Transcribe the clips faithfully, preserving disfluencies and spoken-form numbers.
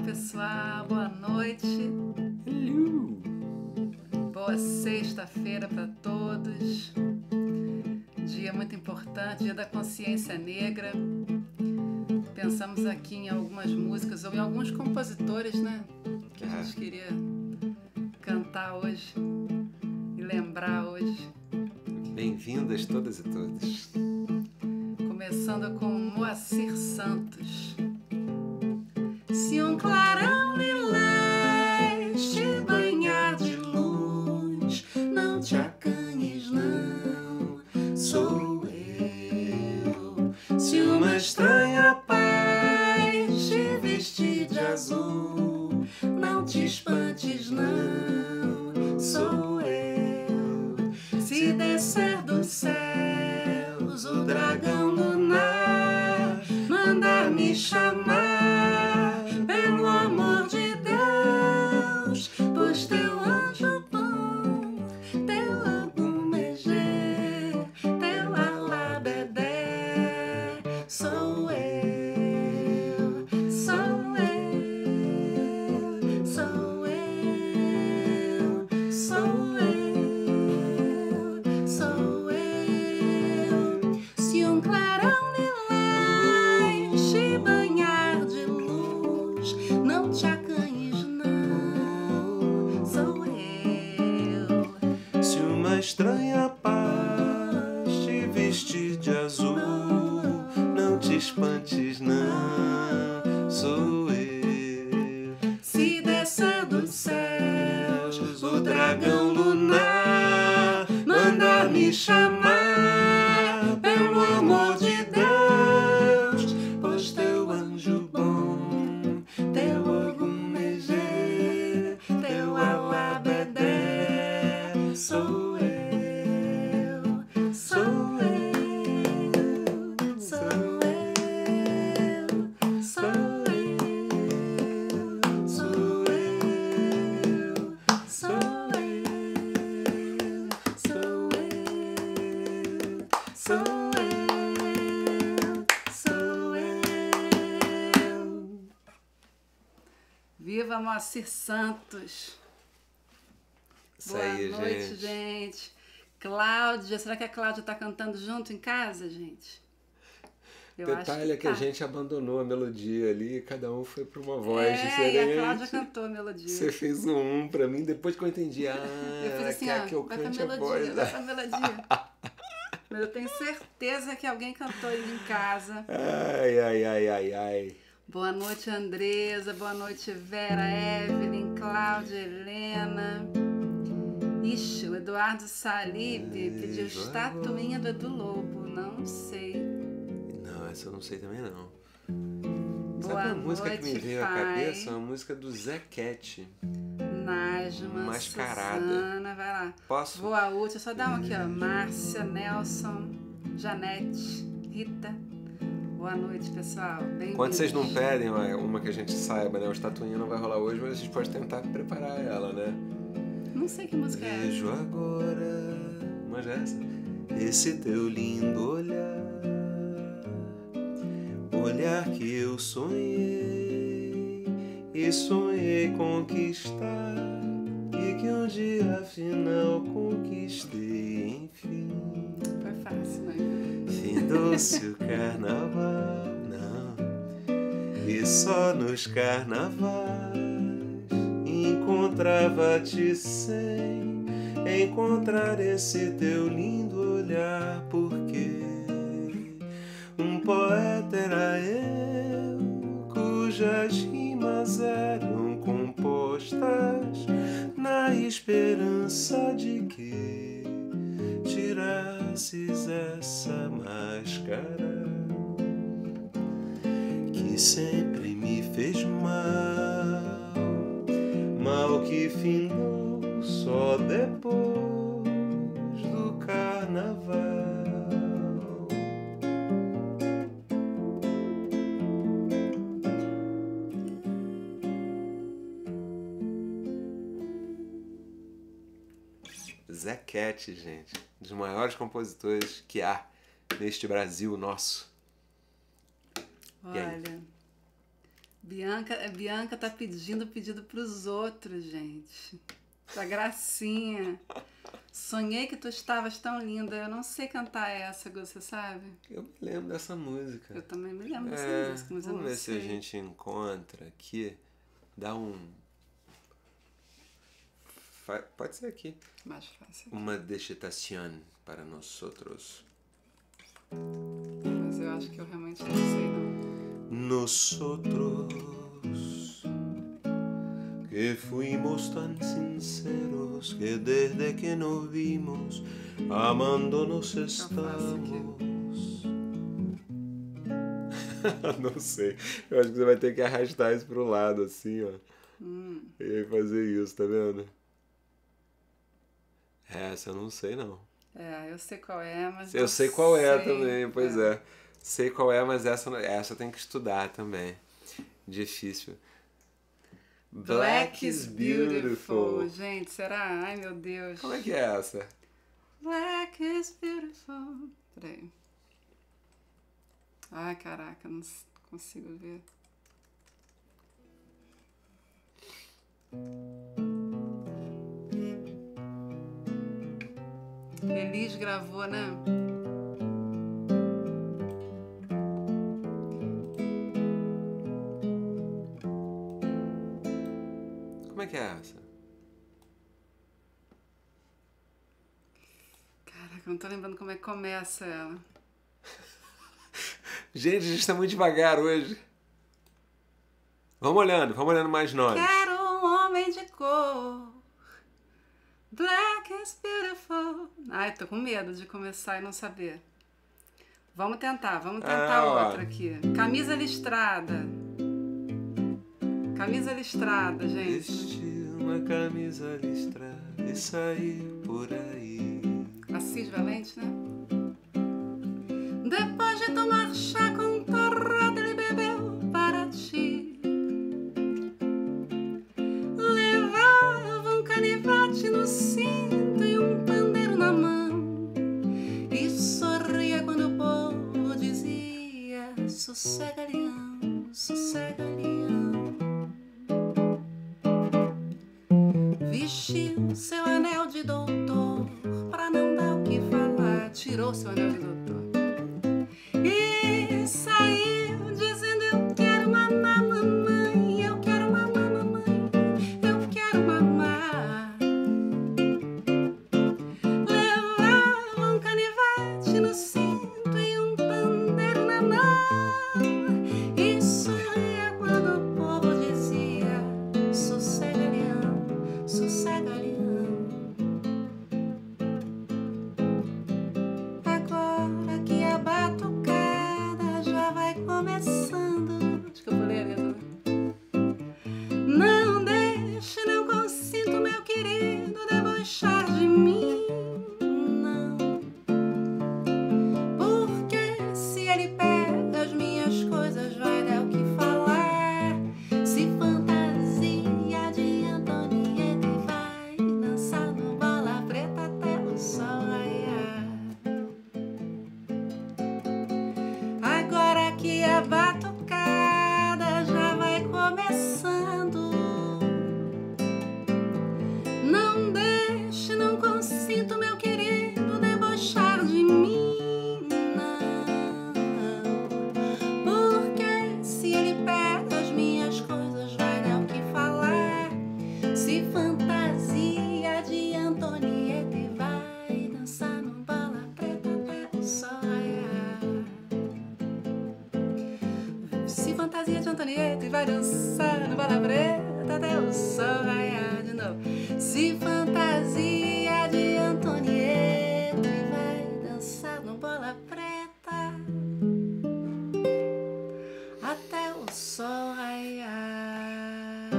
pessoal, boa noite. Hello. Boa sexta-feira para todos. Dia muito importante, dia da consciência negra. Pensamos aqui em algumas músicas ou em alguns compositores, né? Que a gente queria cantar hoje e lembrar hoje. Bem-vindas todas e todos. Começando com Moacir Santos. Se um clarão lilás te banhar de luz, não te acanhes, não, sou eu. Se uma estranha paz te vestir de azul, não te espantes, não, sou eu. Se descer dos céus o dragão lunar, mandar me chamar pelo amor de Deus, pois teu anjo bom, teu agumegê, teu alabedé, sou eu, sou eu, sou eu, sou eu, sou eu. Se um clarão lilás te banhar de luz, não te acanhes, não, sou eu. Se uma estranha paz te vestir de azul, não te espantes, não, sou eu. Se descer dos céus o dragão lunar, mandar me chamar pelo amor de Deus, pois teu anjo bom, teu agumegê, teu alabedé, sou eu, sou eu, sou eu, sou eu, sou eu, sou eu, sou eu, sou eu, sou eu. Viva Moacir Santos! Isso Boa aí, noite, gente. gente. Cláudia, será que a Cláudia tá cantando junto em casa, gente? Eu Detalhe é que tá. a gente abandonou a melodia ali e cada um foi para uma voz É, e a diferente. Cláudia cantou a melodia. Você fez um um pra mim, depois que eu entendi. Ah, Eu fiz assim, quer ó, que eu vai pra cante a melodia, voz. vai pra melodia. Mas eu tenho certeza que alguém cantou aí em casa. Ai, ai, ai, ai, ai. Boa noite, Andresa. Boa noite, Vera, Evelyn, Cláudia, Helena. Ixi, o Eduardo Salib pediu Eduardo. estatuinha do Edu Lobo. Não sei. Não, essa eu não sei também não. Boa Sabe uma música que me noite, veio à pai. cabeça? Uma música do Zé Cat. Najma, Mascarada. Suzana, vai lá. Posso? Voa útil, só dá uma aqui, ó. Márcia, Nelson, Janete, Rita. Boa noite, pessoal. Bem-vindos. Quando vocês não pedem uma, uma que a gente saiba, né? O estatuinha não vai rolar hoje, mas a gente pode tentar preparar ela, né? Não sei que música é Vejo essa. agora, mas essa, esse teu lindo olhar, olhar que eu sonhei e sonhei conquistar, e que um dia afinal conquistei, enfim. Foi fácil, né? Findou-se o carnaval, não, e só nos carnavais encontrava-te sem encontrar esse teu lindo olhar, porque um poeta era eu, cujas rimas eram compostas na esperança de que tirasses essa máscara que sempre me fez mal, mal que findou só depois do carnaval. Zé Cat, gente, um dos maiores compositores que há neste Brasil nosso. Olha, Bianca, a Bianca tá pedindo pedido pros outros, gente. Pra Gracinha. Sonhei que tu estavas tão linda. Eu não sei cantar essa, você sabe? Eu me lembro dessa música. Eu também me lembro dessa É, música, mas eu vamos não ver sei. se a gente encontra aqui. Dá um... Fa- Pode ser aqui. Mais fácil. Uma digitação para nós outros. Mas eu acho que eu realmente não sei, não. Nosotros que fuimos tan sinceros que desde que nos vimos amándonos estamos. Não sei. Eu acho que você vai ter que arrastar isso pro lado assim, ó. Hum. E aí fazer isso, tá vendo? Essa eu não sei não. É, eu sei qual é, mas Eu não sei qual é sei. também, pois é. Sei qual é, mas essa, essa tem que estudar também. Difícil. Black is beautiful. Gente, será? Ai, meu Deus. Como é que é essa? Black is beautiful. Peraí. Ai, caraca, não s- consigo ver. Elis gravou, né? Como é que é essa? Caraca, eu não tô lembrando como é que começa ela. Gente, a gente tá muito devagar hoje. Vamos olhando, vamos olhando mais nós. Quero um homem de cor. Black is beautiful. Ai, tô com medo de começar e não saber. Vamos tentar, vamos tentar Ah, ó. outra aqui. Camisa listrada. Camisa listrada, gente. Vestir uma camisa listrada e sair por aí. Assis Valente, né? Depois de tomar chá com torrada, ele bebeu para ti. Levava um canivete no cinto e um pandeiro na mão. E sorria quando o povo dizia: sossega, leão, sossega, leão. Vestiu seu anel de doutor pra não dar o que falar. Tirou seu anel de doutor e saiu dizendo: eu quero mamar, mamãe, eu quero mamar, mamãe, eu quero mamar. Levava um canivete no cinto e um pandeiro na mão. E sorria quando o povo dizia: sossega, leão, sossega, leão. Agora que a batucada já vai começando. Acho que eu vou ler a letra. Não deixe, não consinto, meu querido, debochar de mim, não. Porque se ele pega as minhas coisas, vai dar o que falar. Se fantasia de Antonieta e vai dançar no bola preta até o sol raiar. Agora que a batucada já vai começando, não deixe, não consinto, meu querido, debochar de mim, não. Porque se ele pega as minhas coisas, vai dar o que falar. Se fantasia de Antonieta e vai dançar no bola preta até o sol raiar. Se fantasia de Antonieta e vai dançar no bola preta até o sol raiar. De novo. Se fantasia de Antonieta e vai dançar no bola preta até o sol raiar.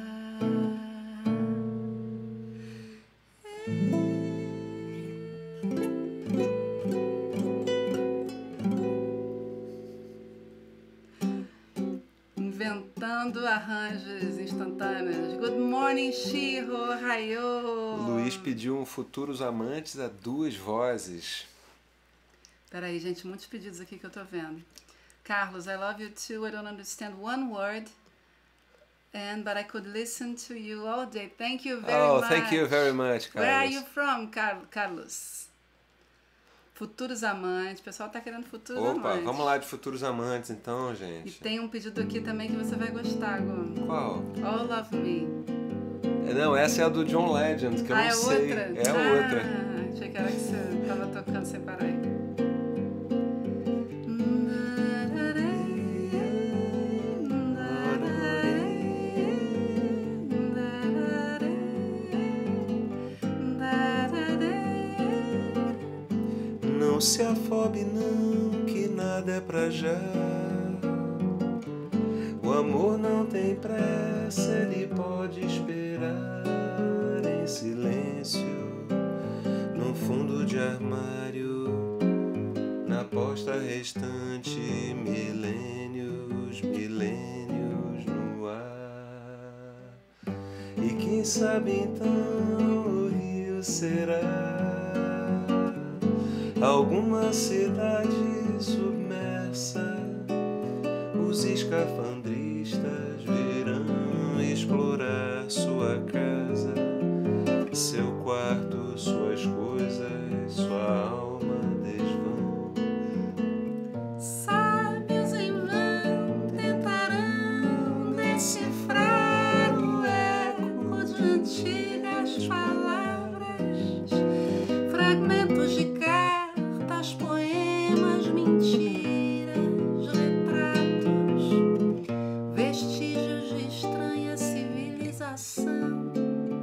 Inventando arranjos instantâneos. Good morning, Shiro, Rayo. Luiz pediu um Futuros Amantes a duas vozes. Peraí, gente, muitos pedidos aqui que eu tô vendo. Carlos, I love you too, I don't understand one word. And but I could listen to you all day. Thank you very oh, much. Oh, thank you very much, Carlos. Where are you from, Car Carlos? Futuros Amantes. O pessoal tá querendo Futuros Opa, Amantes. Opa, vamos lá de Futuros Amantes então, gente. E tem um pedido aqui também que você vai gostar, Gon. Qual? All of Me. Não, essa é a do John Legend, que eu ah, não é sei. Outra? É a ah, outra. Achei que era que você tava tocando sem parar. Não se afobe não, que nada é pra já. O amor não tem pressa, ele pode esperar em silêncio, num fundo de armário, na posta restante, milênios, milênios no ar. E quem sabe então o rio será alguma cidade submersa. Os escafandristas virão explorar sua casa, seu quarto, suas coisas, sua alma desvão. Sábios em vão tentarão decifrar o eco de antigas palavras, fragmentos de cartas, poemas, mentiras, retratos, vestígios de estranha civilização.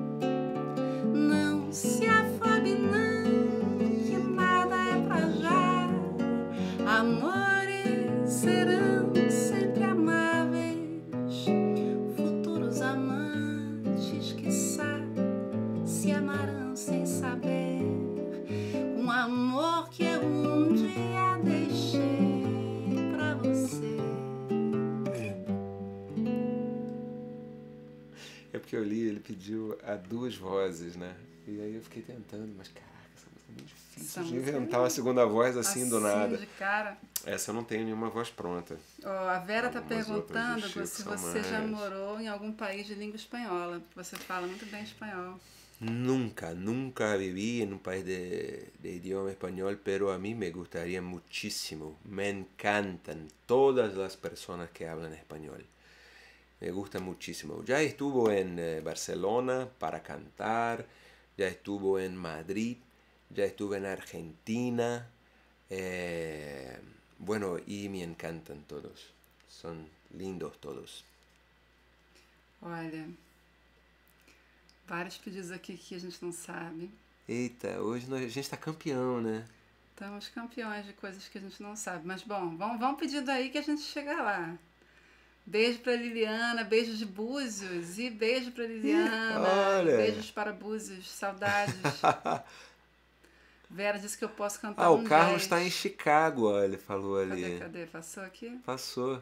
Não se afobe não, que nada é pra já. Amores serão sempre amáveis, futuros amantes, quiçá, se amarão sem saber. Um amor que eu um dia deixei pra você. É porque eu li, ele pediu a duas vozes, né? E aí eu fiquei tentando, mas caraca, essa música é muito difícil Essa de música inventar é uma segunda voz assim, assim do nada. de cara. Essa eu não tenho nenhuma voz pronta. Oh, a Vera tá Algumas perguntando outras do Chico se são você já mais- morou em algum país de língua espanhola. Você fala muito bem espanhol. Nunca, nunca viví en un país de, de idioma español, pero a mí me gustaría muchísimo. Me encantan todas las personas que hablan español. Me gusta muchísimo. Ya estuvo en eh, Barcelona para cantar, ya estuvo en Madrid, ya estuve en Argentina. eh, bueno, y me encantan todos. Son lindos todos. Olha, vários pedidos aqui que a gente não sabe. Eita, hoje nós, a gente tá campeão, né? Estamos campeões de coisas que a gente não sabe. Mas bom, vamos, vamos pedindo aí que a gente chega lá. Beijo pra Liliana, beijos de Búzios. E beijo pra Liliana. Olha. Beijos para Búzios, saudades. Vera disse que eu posso cantar Ah, um o Carlos jazz. está em Chicago, ó, ele falou ali. Cadê, cadê? Passou aqui? Passou.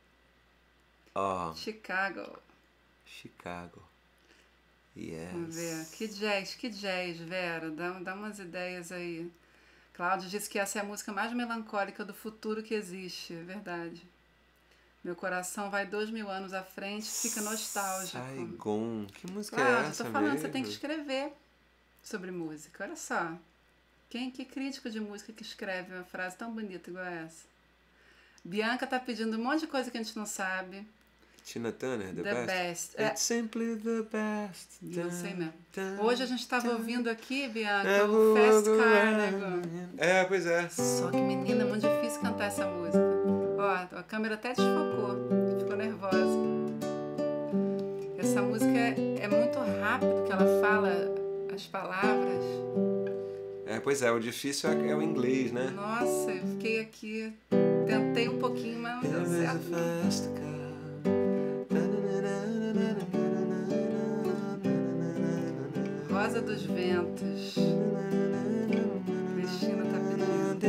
Ó, Chicago. Chicago. Yes. Vamos ver. Que jazz, que jazz, Vera. Dá, dá umas ideias aí. Cláudio disse que essa é a música mais melancólica do futuro que existe. É verdade. Meu coração vai dois mil anos à frente, fica nostálgico. Saigon. Que música Cláudio, é essa tô falando, mesmo? você tem que escrever sobre música. Olha só. Quem, que crítico de música que escreve uma frase tão bonita igual essa? Bianca tá pedindo um monte de coisa que a gente não sabe. Tina Turner, The, The Best. Best. É. It's simply the best. Não sei mesmo. Dun, Hoje a gente estava dun, ouvindo aqui, Bianca, dun, o Fast dun, Car, né, Gu? dun. É, pois é. Só que, menina, é muito difícil cantar essa música. Ó, a câmera até desfocou. Ficou nervosa. Essa música é, é muito rápido que ela fala as palavras. É, pois é, o difícil é, é o inglês, né? Nossa, eu fiquei aqui, tentei um pouquinho, mas não deu There is a certo. fast car. Rosa dos Ventos. Cristina tá pedindo.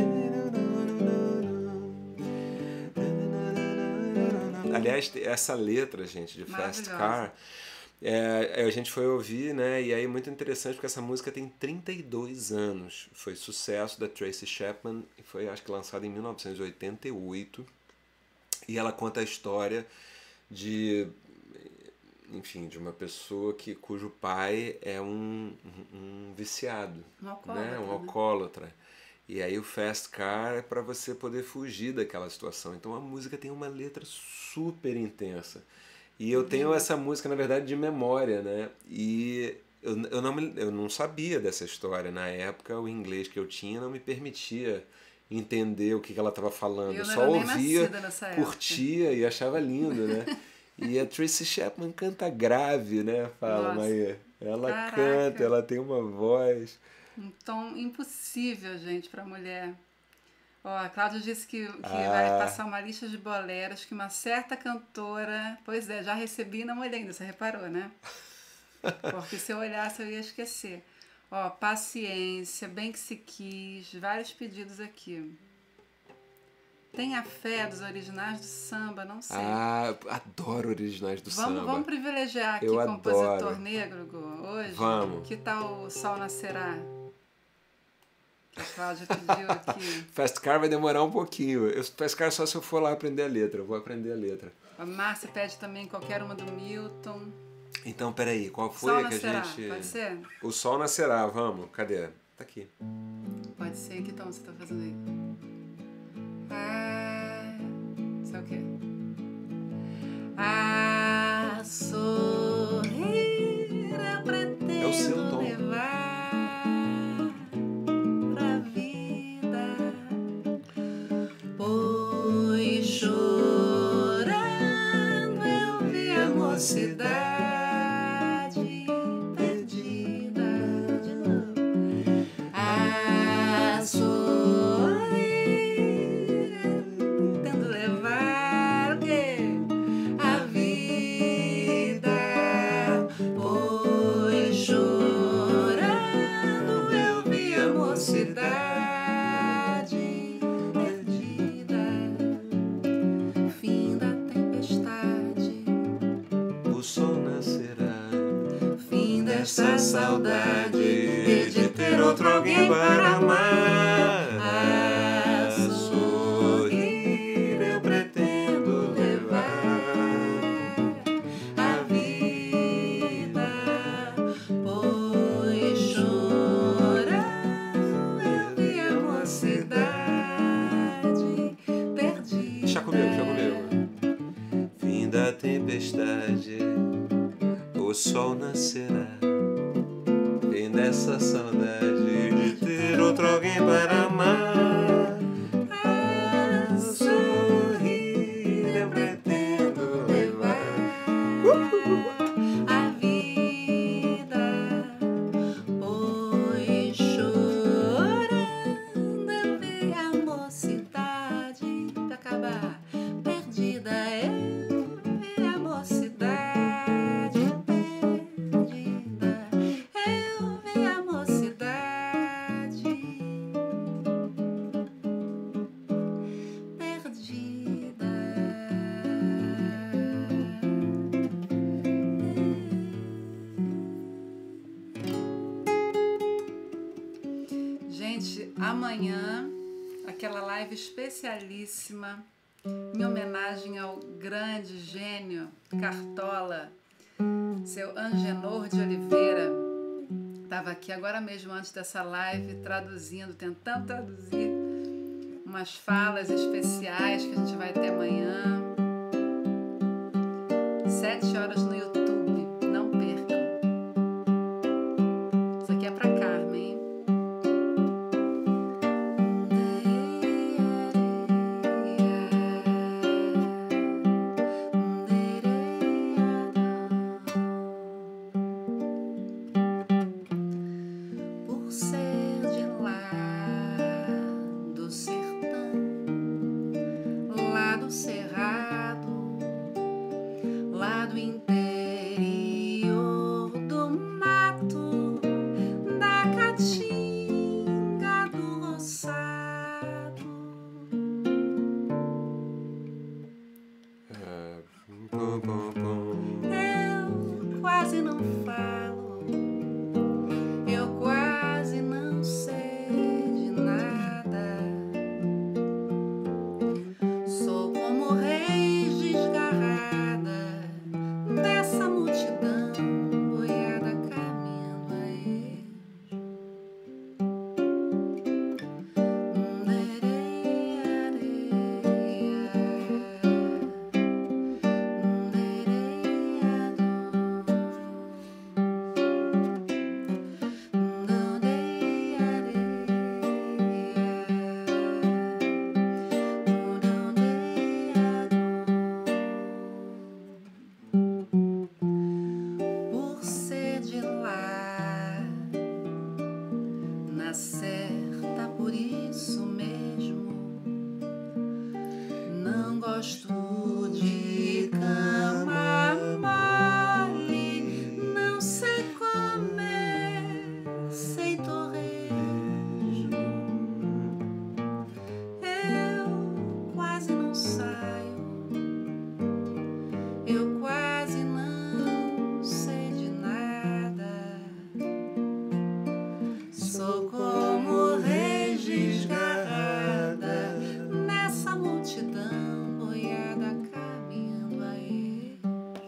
Aliás, essa letra, gente, de Fast Car, é, a gente foi ouvir, né? E aí é muito interessante porque essa música tem trinta e dois anos. Foi sucesso da Tracy Chapman e foi, acho que, lançada em mil novecentos e oitenta e oito. E ela conta a história de enfim, de uma pessoa que, cujo pai é um, um, um viciado, um alcoólatra, né? Um né? alcoólatra. E aí o Fast Car é para você poder fugir daquela situação. Então a música tem uma letra super intensa. E eu tenho essa música, na verdade, de memória, né? E eu, eu, não, me, eu não sabia dessa história. Na época, o inglês que eu tinha não me permitia entender o que, que ela estava falando. Eu Eu não só era nem ouvia, nascida nessa época. curtia e achava lindo, né? E a Tracy Chapman canta grave, né? Fala, Nossa, Maia. Ela caraca. canta, ela tem uma voz. Um tom impossível, gente, para mulher. Ó, a Cláudia disse que, que Ah. vai passar uma lista de boleros que uma certa cantora... Pois é, já recebi e não olhei ainda, você reparou, né? Porque se eu olhasse eu ia esquecer. Ó, Paciência, Bem Que Se Quis, vários pedidos aqui. Tenha Fé, dos Originais do Samba, não sei. Ah, adoro originais do vamos, samba. Vamos privilegiar aqui Eu compositor adoro. negro, Gu, hoje? Vamos. Que tal o Sol Nascerá? Que a Cláudia pediu aqui. Fast Car vai demorar um pouquinho. Eu, Fast Car só se eu for lá aprender a letra. Eu vou aprender a letra. A Márcia pede também qualquer uma do Milton. Então, peraí, qual foi Sol a que Nascerá, a gente... pode ser? O Sol Nascerá, vamos. Cadê? Tá aqui. Pode ser. Que tom você tá fazendo aí? Ah, isso é o quê? A sorrir eu pretendo É o seu tom. levar pra vida, pois chorando eu vi a mocidade perdida de novo. A sorrir tentando levar o quê? A vida, pois chorando eu vi a mocidade perdida. Fim da tempestade, O sol nascerá. fim desta saudade de ter outro alguém para amar. A sorrir eu pretendo levar. a vida, pois chorando eu vi a mocidade perdida. Deixa comigo, deixa comigo. Fim da tempestade, o sol nascerá. Fim dessa saudade de ter outro alguém para amar. A sorrir eu pretendo levar a vida, pois chorando eu vi a mocidade pra acabar perdida. Eu vi a mocidade perdida. Eu vi a mocidade perdida. Gente, amanhã aquela live especialíssima em homenagem ao grande gênio Cartola, seu Angenor de Oliveira. Estava aqui agora mesmo antes dessa live traduzindo, tentando traduzir umas falas especiais que a gente vai ter amanhã. Sete horas no YouTube, não percam. Isso aqui é pra Carmen, hein? Por ser de lá do sertão, lá do cerrado, lá do interior do mato, da caatinga do roçado. Ah, pum, pum, pum. Eu quase não falo, eu quase não sei de nada. Sou como reis desgarrada dessa multidão. de cama mole, não sei comer sem torresmo. Eu quase não saio, eu quase não sei de nada. Sou como reis desgarrada nessa multidão boiada caminhando a ele.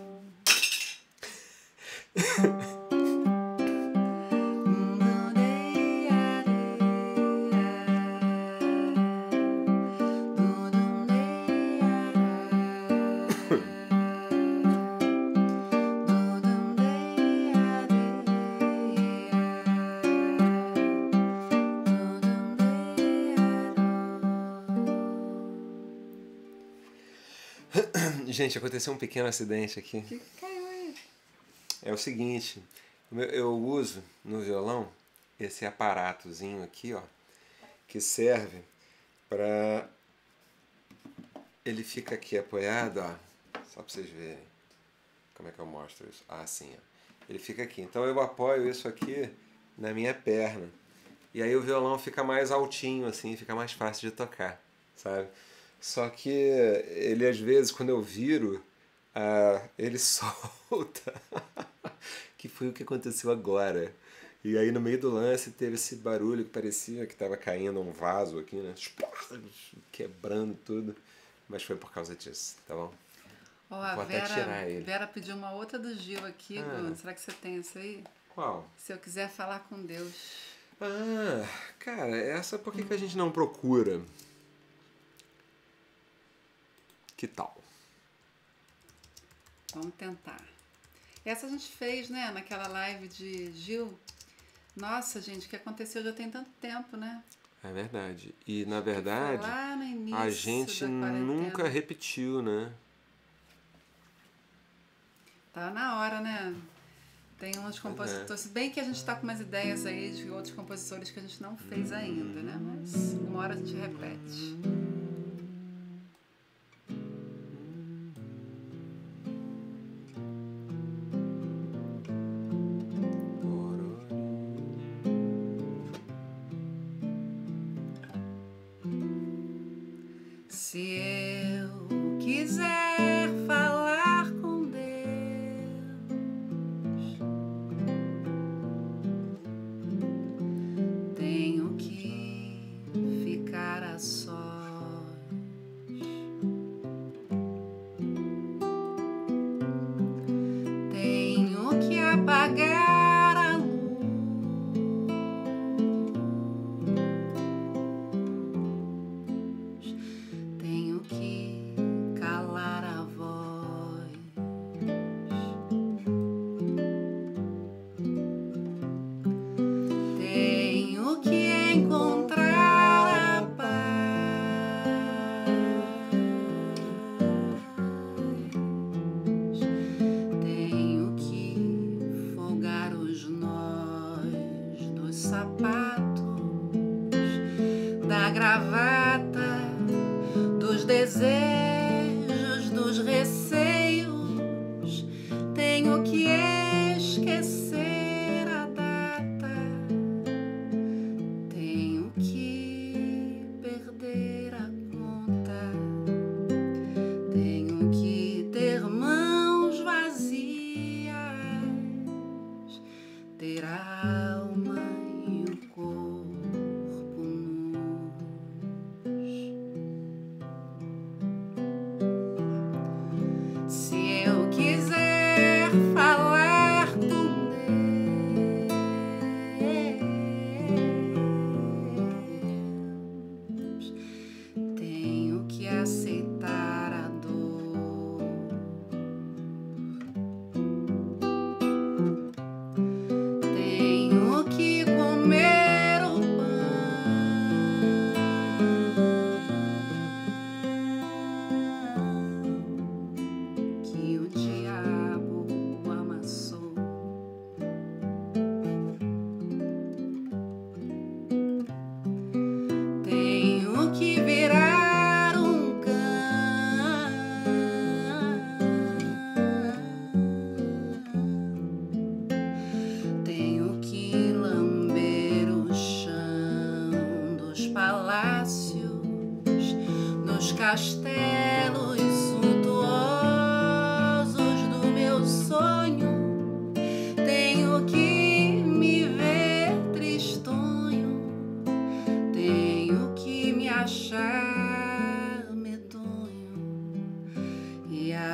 Gente, aconteceu um pequeno acidente aqui. O que caiu aí? É o seguinte, eu uso no violão esse aparatozinho aqui, ó, que serve para... Ele fica aqui apoiado, ó, só para vocês verem como é que eu mostro isso. Ah, assim, ó. Ele fica aqui. Então eu apoio isso aqui na minha perna. E aí o violão fica mais altinho, assim, fica mais fácil de tocar, sabe? Só que ele, às vezes, quando eu viro, ah, ele solta. Que foi o que aconteceu agora. E aí, no meio do lance, teve esse barulho que parecia que estava caindo um vaso aqui, né? Quebrando tudo. Mas foi por causa disso, tá bom? Ó, a Vou até Vera, tirar ele. Vera pediu uma outra do Gil aqui, Ah. Bruno. Será que você tem essa aí? Qual? Se eu quiser falar com Deus. Ah, cara, essa por que, que a gente não procura? Que tal? Vamos tentar. Essa a gente fez, né, naquela live de Gil. Nossa, gente, o que aconteceu já tem tanto tempo, né? É verdade. E, na verdade, Foi lá no início a gente da quarentena. nunca repetiu, né? Tá na hora, né? Tem uns compositores, se bem que a gente tá com umas ideias aí de outros compositores que a gente não fez ainda, né? Mas uma hora a gente repete. Se eu quiser falar com Deus, tenho que ficar a sós. Tenho que apagar a luz. Tenho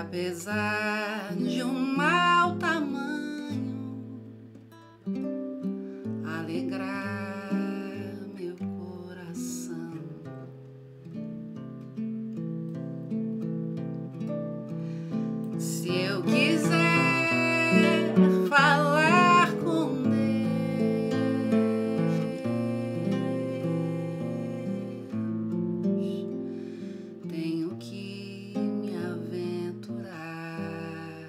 Apesar de um mau tamanho alegrar meu coração, se eu quiser falar com Deus, tenho que me aventurar.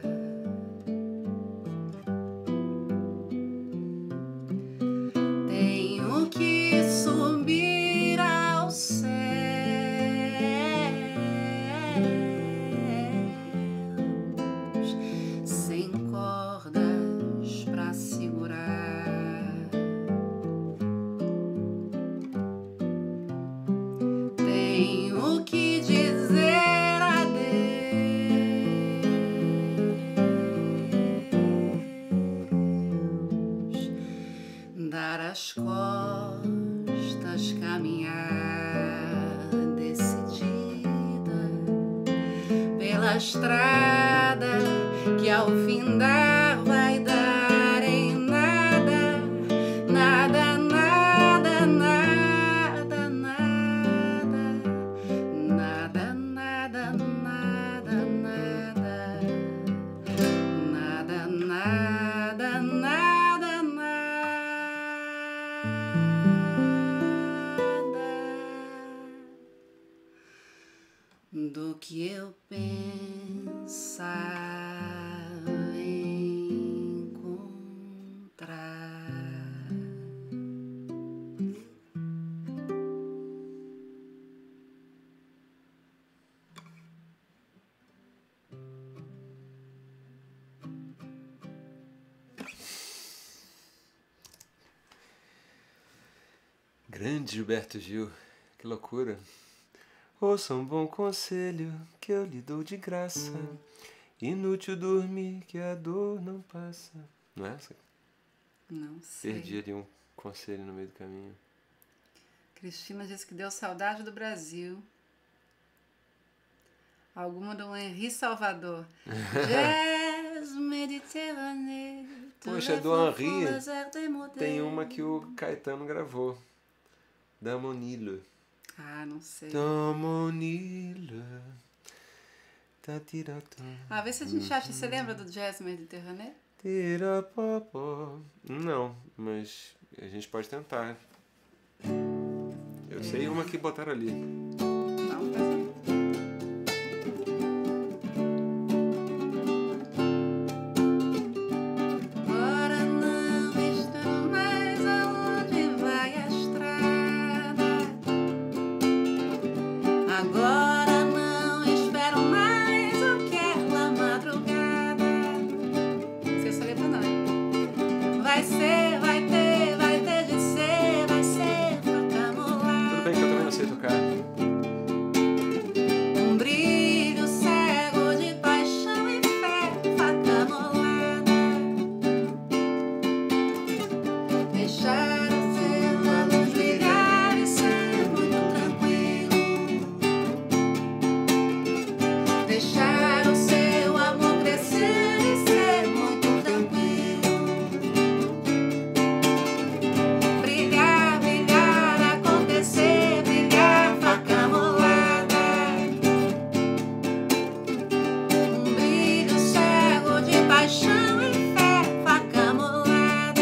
Tenho que subir ao céu sem cordas pra segurar. Tenho que dizer adeus, dar as costas, caminhar decidida pela estrada que ao findar vai dar em nada, nada, nada, nada, nada, nada, nada, nada, nada, nada, nada, nada do que eu pensava encontrar. Grande Gilberto Gil, que loucura. Ouça um bom conselho que eu lhe dou de graça. Inútil dormir que a dor não passa. Não é essa? Não sei. Perdi ali um conselho no meio do caminho. Cristina disse que deu saudade do Brasil. Alguma do Henri Salvador. Jazz Méditerranée. Poxa, do Henri tem uma que o Caetano gravou. Da Monilo. Ah, não sei. Da Monilo. Ah, vê se a gente acha. Você lembra do Jazz Méditerranée? Não, mas a gente pode tentar. Eu sei uma que botaram ali. Não, tá. Agora não estou mais aonde vai a estrada. Agora não espero mais aquela madrugada. Não sei se eu lembro, não. Vai ser, vai ter, vai ter de ser, vai ser faca molada. Tudo bem que eu também não sei tocar. Um brilho cego de paixão e fé, faca molada. Deixar o seu a luz ligar e ser muito tranquilo. Deixar o seu amor crescer e ser muito tranquilo. Brilhar, brilhar, acontecer, brilhar, faca molada. Um brilho cego de paixão e fé, faca molada.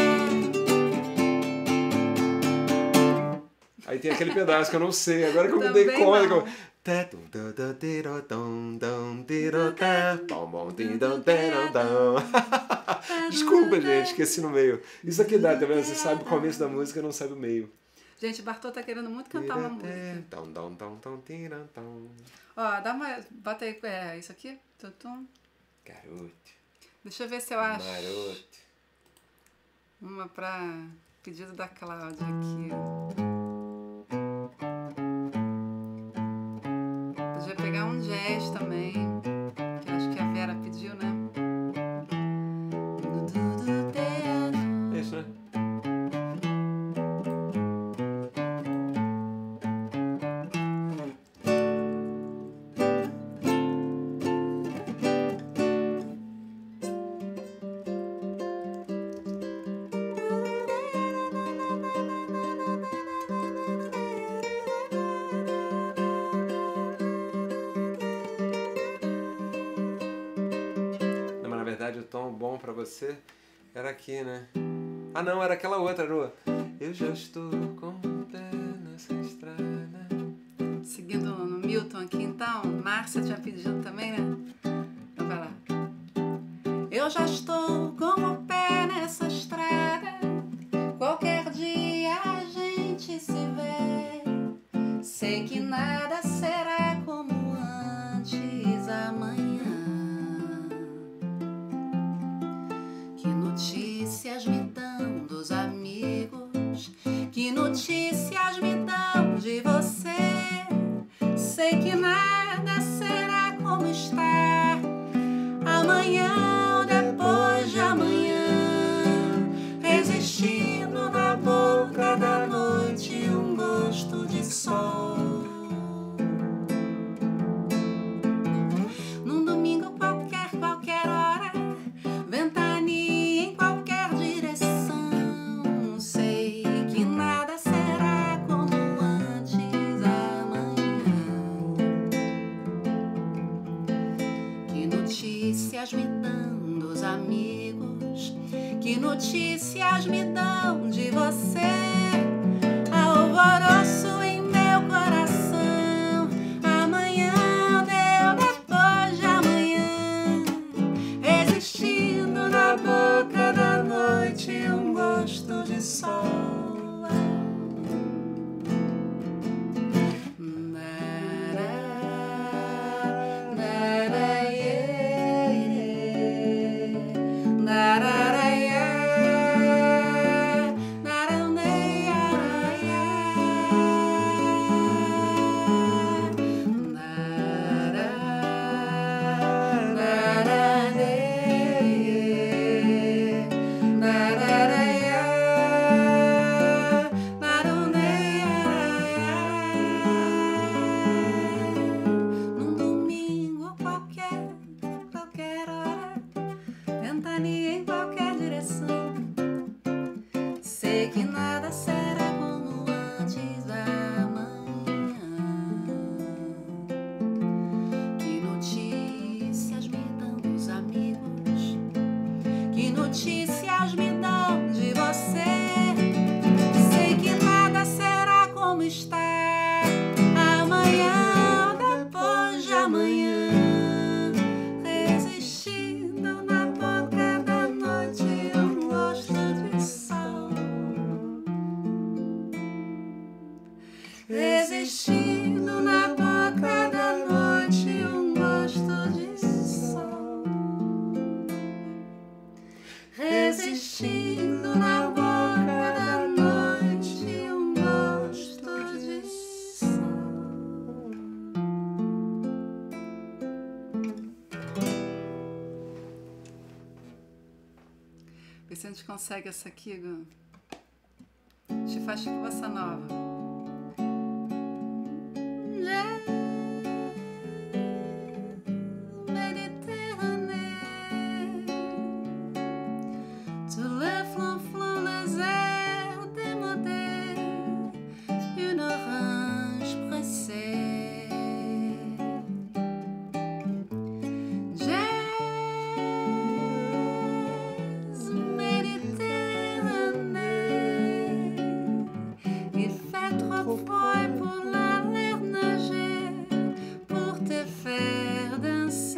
Aí tem aquele pedaço que eu não sei, agora que eu me dei Também conta. não. que eu- Tá, tum, tum, tum, tiro, tum, tum, tiro, tá, pom, pom, tim, tum, tiro, tum. Desculpa, gente, esqueci no meio. Isso aqui dá, tá vendo? Você sabe o começo da música e não sabe o meio. Gente, o Bartô tá querendo muito cantar uma música. Tum, tum, tum, tum, tiro, tum. Ó, dá uma. Bota aí. É, isso aqui? Tutum. Garoto, Deixa eu ver se eu acho maroto. uma pra pedido da Cláudia aqui. Podia pegar um jazz também, que acho que a Vera pediu, né? É isso, né? verdade o tom bom pra você era aqui, né? Ah não, era aquela outra rua. Eu já estou com o pé nessa estrada. Seguindo no Milton aqui então, Márcia tinha pedido também, né? Então vai lá. Eu já estou com o pé nessa estrada, qualquer dia a gente se vê. Sei que nada será como antes amanhã. Que notícias me dão dos amigos, que notícias me dão de você. Sei que nada será como estar amanhã ou depois de amanhã, resistindo na boca da noite um gosto de sol. Num domingo qualquer, qualquer hora, ventania em qualquer direção. Sei que nada será como antes amanhã. Que notícias me dão dos amigos, que notícias me dão de você. Alvoroço em meu coração, amanhã ou depois de amanhã, resistindo na boca da noite um gosto de sol. Num domingo qualquer, qualquer hora, ventania em qualquer direção. Sei que nada será como antes amanhã. Que notícias me dão dos amigos, que notícias me dão de você. Sei que nada será como estar amanhã ou depois de amanhã, resistindo na boca da noite um gosto de sol. Resistindo na boca da noite um gosto de sol. Resistindo na boca da noite um gosto de sol. Vê se a gente consegue essa aqui, Gu. Te faz tipo bossa nova. Tout le flonflon, les airs démodés, une orange pressée. Jazz méditerranéen. Il fait trop froid pour l'aller nager, pour te faire danser.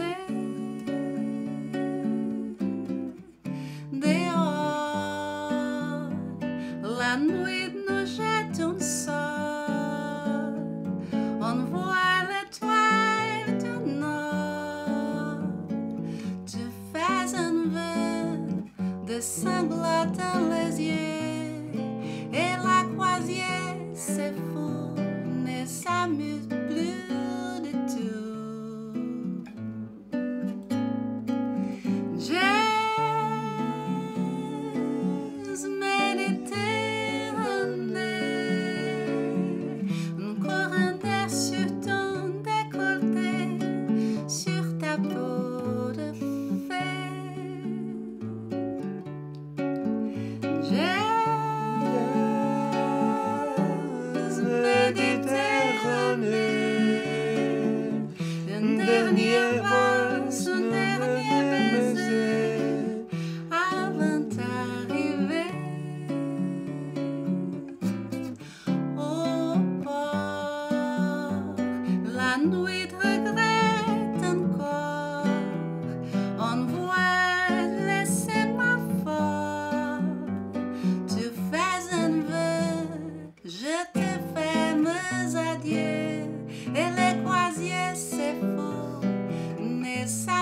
Dehors, la nuit nous jette un sort. On voit l'étoile du nord. Tu fais un vœu de sanglots dans les yeux, et la croisière s'effondre, ne s'amuse plus du tout. Jazz méditerranéen, un courant d'air sur ton décolleté, sur ta peau de fer.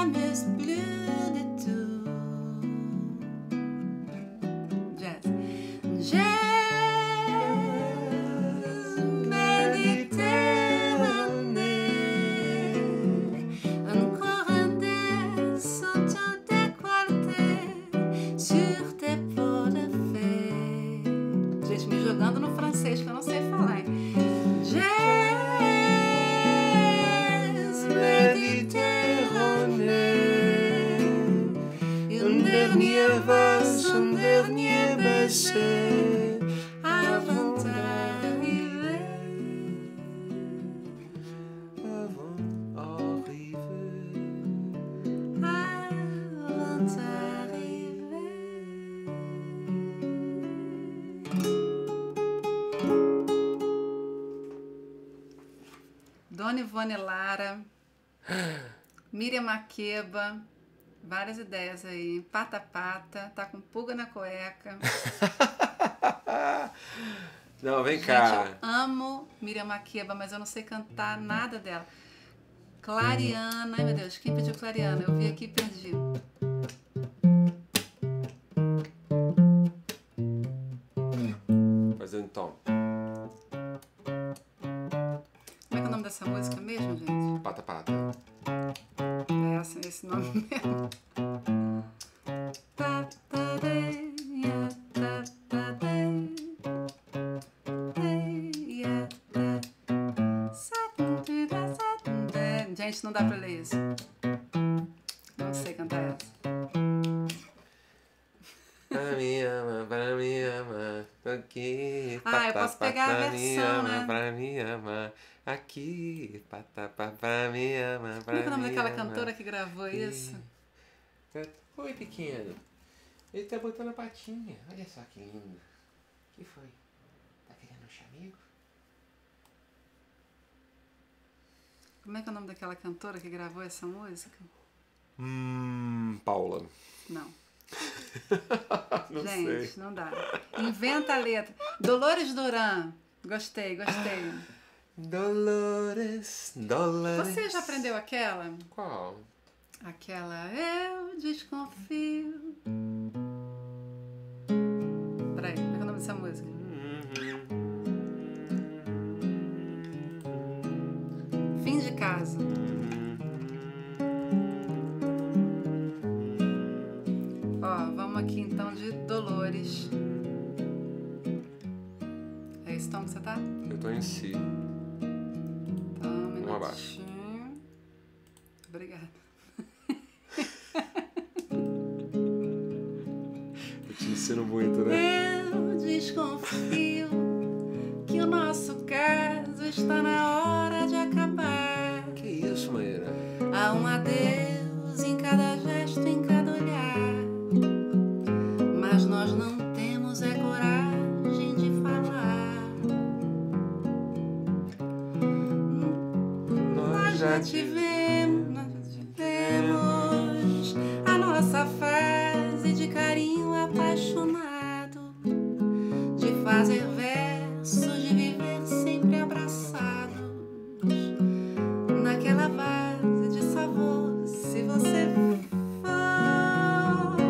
m'amuse plus du tout. Jazz. Jazz méditerranée, encore un dessin tout décolleté sur tes peaux de fée. Gente, me jogando no francês que eu não sei falar, hein? Jazz méditerranée, une dernière valse, un dernier baiser avant d'arriver. Avant d'arriver. Avant d'arriver. Dona Ivone Lara, Miriam Makeba, várias ideias aí. Pata Pata, tá com pulga na cueca. Não, vem Gente, cá. eu amo Miriam Makeba, mas eu não sei cantar nada dela. Clariana, ai meu Deus, quem pediu Clariana? Eu vi aqui e perdi. Fazendo tom. Como é que é o nome dessa música mesmo, gente? Pata pata. É essa, esse nome mesmo. Tatareia, tatareia, teia, ta- satundura, satundura. Gente, não dá pra ler isso. Não sei cantar essa. Pra me amar, pra me amar, aqui. Ah, eu pata, posso pegar a pra me versão, amar, né? Pra me amar, aqui. Pata, pa, pra me amar, pra Como é que é o nome me daquela amar. cantora que gravou isso? Oi, pequeno. Ele tá botando a patinha. Olha só que lindo. O que foi? Tá querendo um chamego? Como é que é o nome daquela cantora que gravou essa música? Hum, Paula. Não. Não Gente, sei. não dá. Inventa a letra. Dolores Duran. Gostei, gostei. Dolores, Dolores. Você já aprendeu aquela? Qual? Aquela eu desconfio. Peraí, como é que é o nome dessa música? Fim de casa. Ó, vamos aqui então de Dolores. É esse tom que você tá? Eu tô em si. Então, um Vamos abaixo. minutinho. Obrigada. Eu te ensino muito, né? Eu desconfio que o nosso caso está na hora de acabar. Que isso, Maíra? Há um adeus em cada gesto, em cada olhar. Mas nós não temos é coragem de falar. Nós já tivemos, nós já tivemos a nossa fase de carinho apaixonado, de fazer versos, de viver sempre abraçados naquela base de sabor, se você for.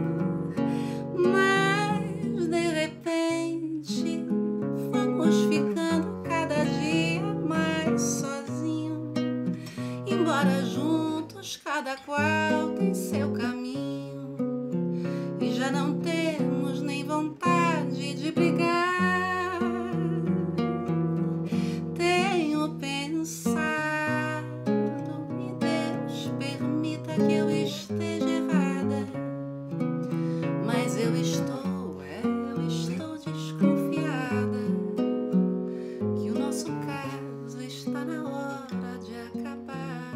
Mas de repente fomos ficando cada dia mais sozinhos, embora juntos cada qual tem seu caminho, e já não temos nem vontade de brigar. Tenho pensado, e Deus permita que eu esteja errada, mas eu estou, é, eu estou desconfiada que o nosso caso está na hora de acabar.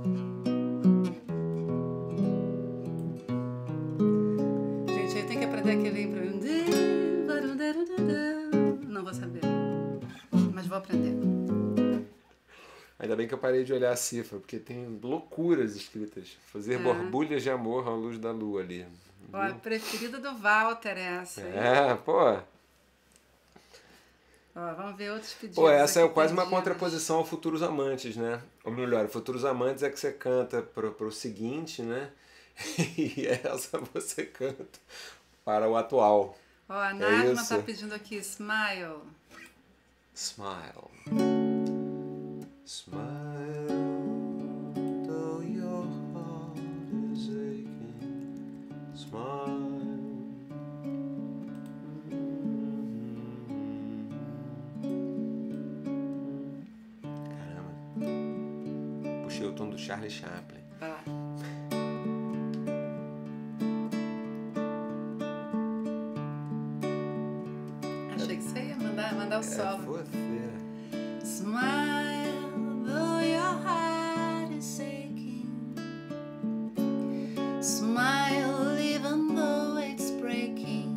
Gente, eu tenho que aprender aquele pra mim. Não vou saber, mas vou aprender. Ainda bem que eu parei de olhar a cifra, porque tem loucuras escritas. Fazer É. borbulhas de amor à luz da lua ali. Ó, a preferida do Walter essa. aí. É, pô. Ó, vamos ver outros pedidos. Pô, essa é aqui quase uma pedidos. contraposição ao Futuros Amantes, né? Ou melhor, Futuros Amantes é que você canta pro, pro seguinte, né? E essa você canta para o atual. Ó, a É Nasma isso. tá pedindo aqui, Smile. Smile. Smile, though your heart is aching. Smile. Caramba. Puxei o tom do Charlie Chaplin. Vai lá. Achei que você ia mandar, mandar o É solo. você. Smile, though your heart is aching. Smile, even though it's breaking.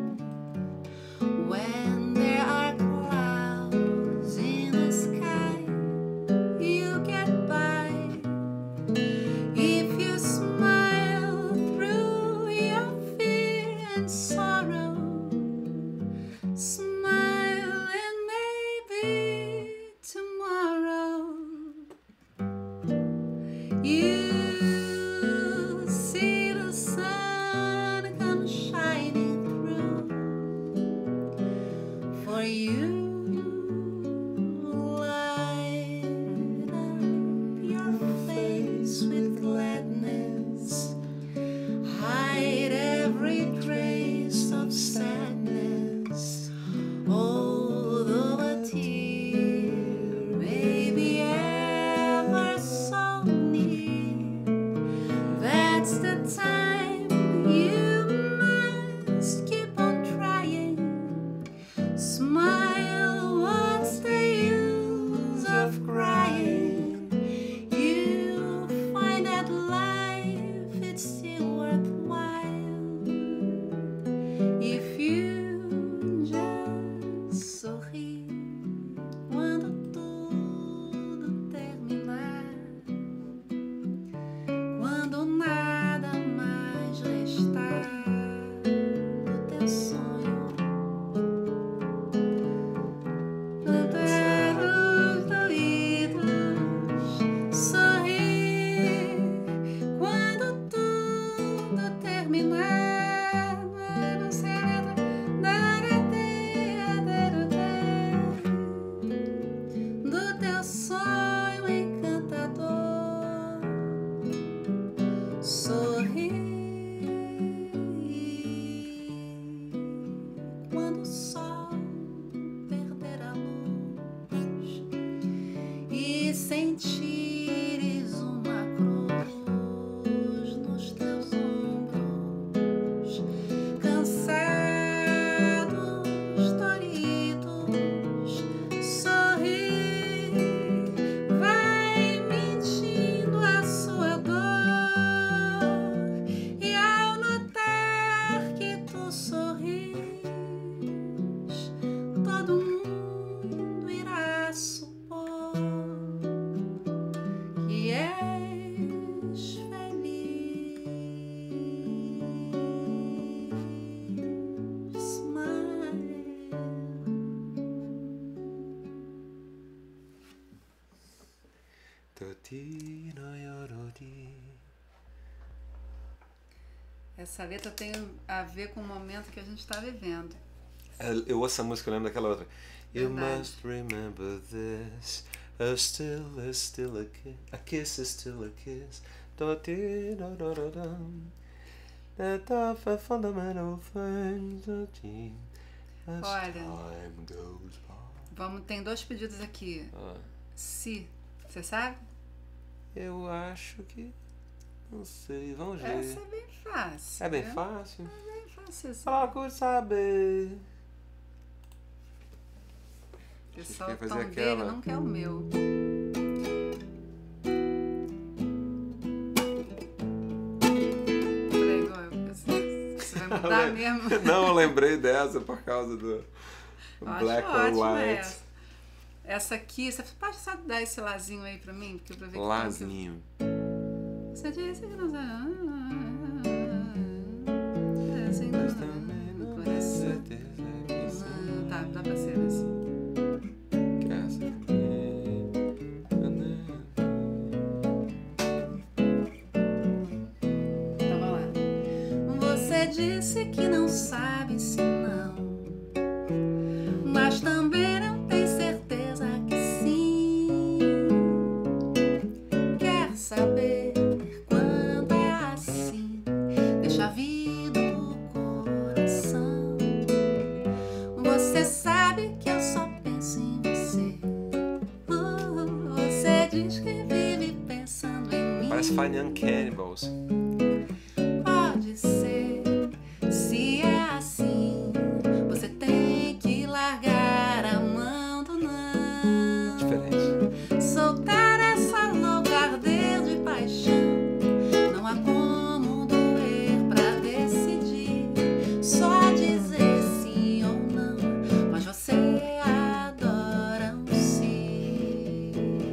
When there are clouds in the sky, you get by. If you smile through your fear and sorrow, smile and maybe tomorrow you see the sun come shining through. For you light up your face with gladness, hide every trace of sadness. Although a tear may be ever so near, that's the time you must keep on trying. Smile, what's the use of crying? You'll find that life, it's still worthwhile if you just sorrir quando tudo terminar, quando nada mais restar do teu sonho, do teus ouvidos. Sorrir quando tudo terminar. Não sei a letra. Do teu sonho encantador, sorrir quando o sol perder a luz e sentires uma cruz nos teus ombros, cansados, doridos. Sorrir, vai mentindo a sua dor, e ao notar que tu sorris, todo mundo irá supor que és feliz. Smile. Totino yorodi. Essa letra tem a ver com o momento que a gente está vivendo. Eu eu ouço essa música, eu lembro daquela outra. You Verdade. must remember this. A still is still a kiss. A kiss is still a kiss. Do-ti-do-do-do-dum. That of a fundamental thing. Do-ti. As Olha. time goes by. Vamos, tem dois pedidos aqui. Ah, Si, você sabe? eu acho que. Não sei, vamos ver. Essa é bem fácil. É bem né? fácil? É bem fácil. assim. Procure saber. O Vocês pessoal, o querem tom fazer dele aquela? não quer o meu. Falei, igual, você, você vai mudar mesmo? Não, eu lembrei dessa por causa do Eu acho Black or ótima White. essa. Essa aqui, você pode só dar esse lazinho aí pra mim? Porque pra ver que Lazinho. tom que- Você disse que não sabe. Assim, não, no coração. Não, tá, dá pra ser assim. disse que não sabe se não, mas também não tem certeza que sim. Quer saber quando é assim? Deixa vir do coração. Você sabe que eu só penso em você. Uh, você diz que vive pensando em mim. Parece Fine Young Cannibals. Pode ser, se é assim, você tem que largar a mão do não. Diferente. Soltar essa louca ardeu de paixão. Não há como doer pra decidir. Só dizer sim ou não. Mas você adora um sim.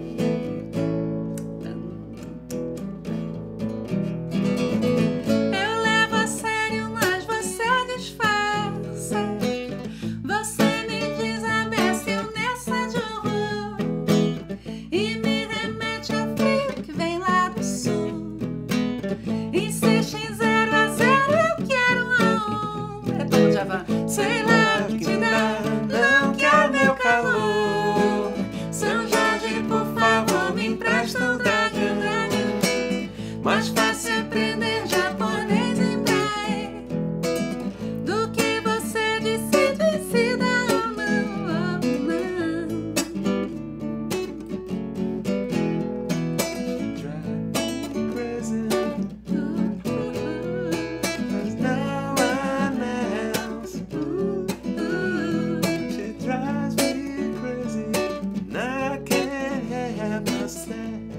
Eu levo a sério, mas você disfarça. Você me diz imbecil nessa de horror e me remete ao frio que vem lá do sul. Insiste em zero a zero, eu quero um. É todo Javan. Sei lá o que te dá, não quer meu calor. São Jorge, por favor, me empresta o dragão. Mais fácil é aprender japonês em braille do que você decide se dá ou não, ou não. Drive me crazy. There's no one else. She drives me crazy. And I can't help myself.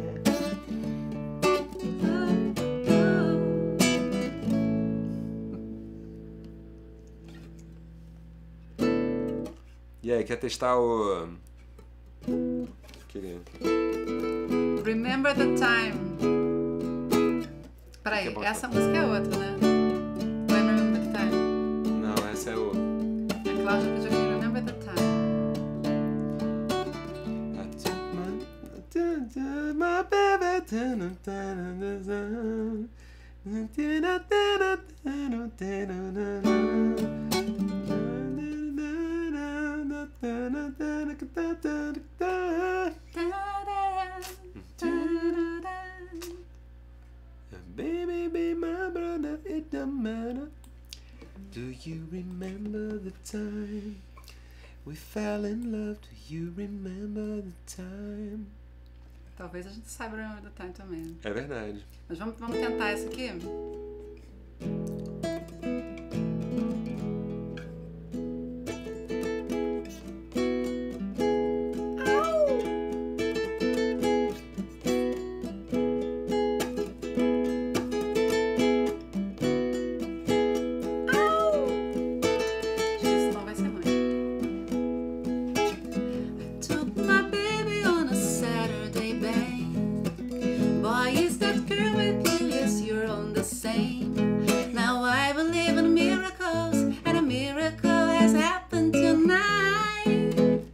E aí, quer testar o... Queria... Remember the time. Peraí, Que é bom, essa tá? música é outra, né? Ou é Remember the Time? Não, essa é o... A Cláudia pediu aqui Remember the Time. I took my... my baby to the sun. Baby, be my brother, it don't matter. Do you remember the time we fell in love? Do you remember the time? Talvez a gente saiba Remember the Time também, né? É verdade. Mas vamos, vamos tentar essa aqui? Isso não vai ser ruim. Took my baby on a Saturday, bang. Boy, is that girl with you? Yes, you're on the same. Now I believe in miracles, and a miracle has happened tonight.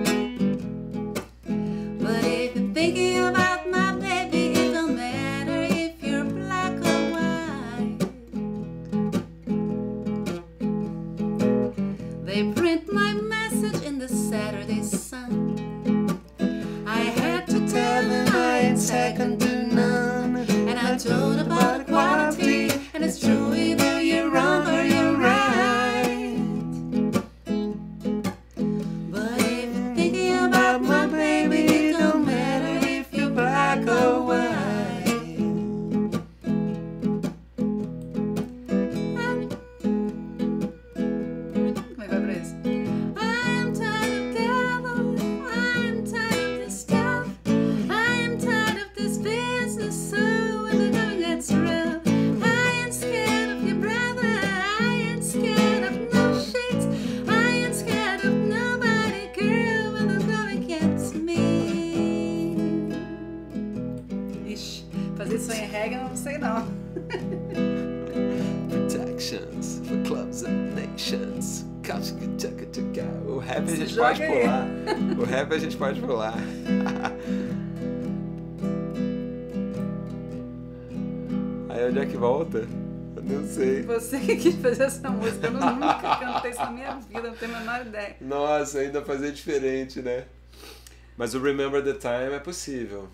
But if you're thinking about my baby, it don't matter if you're black or white. They print my message in the Saturday Sun. I had to tell them I ain't second to none. And I told about equality, and it's true either you're wrong or you're right. But if you're thinking about my baby, it don't matter if you're black or white. Como é que vai pra isso? I'm tired of devil, I'm tired of this stuff, I'm tired of this business, so when the going gets real, I ain't scared of your brother, I ain't scared of no shit, I ain't scared of nobody, girl, when the going gets me. Ixi, fazer isso em reggae eu não sei não. Protections for clubs and nations. O rap a gente Joga pode aí. pular. O rap a gente pode pular. Aí onde é que volta? Não sei. Você que quis fazer essa música. Eu nunca cantei isso na minha vida, não tenho a menor ideia. Nossa, ainda fazer diferente, né? Mas o Remember the Time é possível.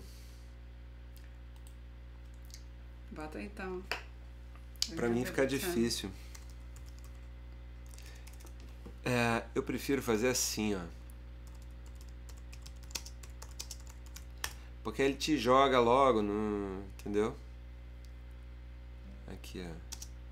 Bota aí, então. Pra mim fica difícil. É, eu prefiro fazer assim, ó. Porque ele te joga logo no... Entendeu? Aqui, ó.